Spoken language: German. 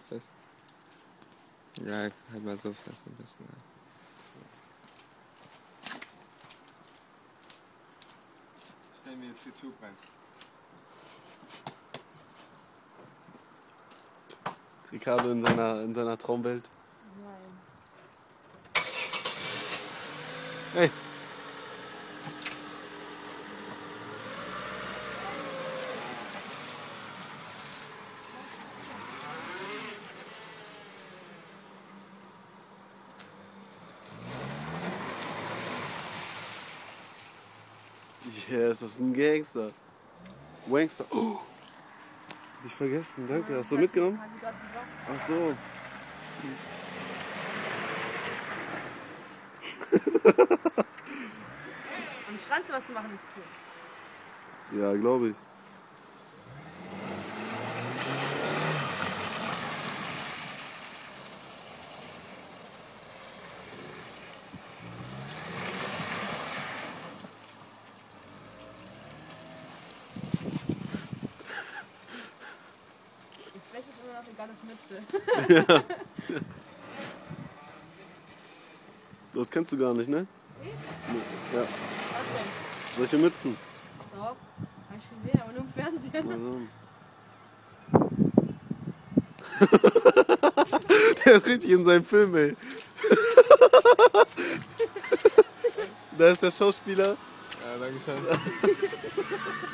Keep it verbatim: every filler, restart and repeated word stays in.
fest. Ja, halt mal so fest ein bisschen. Ja. Stell mir jetzt YouTube rein. Ricardo in seiner, in seiner Traumwelt. Nein. Hey! Yes, das ist ein Gangster. Wangster. Oh! Nicht vergessen, danke. Hast du mitgenommen? Ach so. Am Strand sowas zu machen ist cool. Ja, glaube ich. Ich weiß jetzt immer noch eine geile Mütze. Ja. Das kennst du gar nicht, ne? Nee? Ja. Was denn? Solche Mützen. Doch, hab ich schon gesehen, aber nur im Fernsehen. Also. Der ist richtig in seinem Film, ey. Da ist der Schauspieler. Ja, danke schön.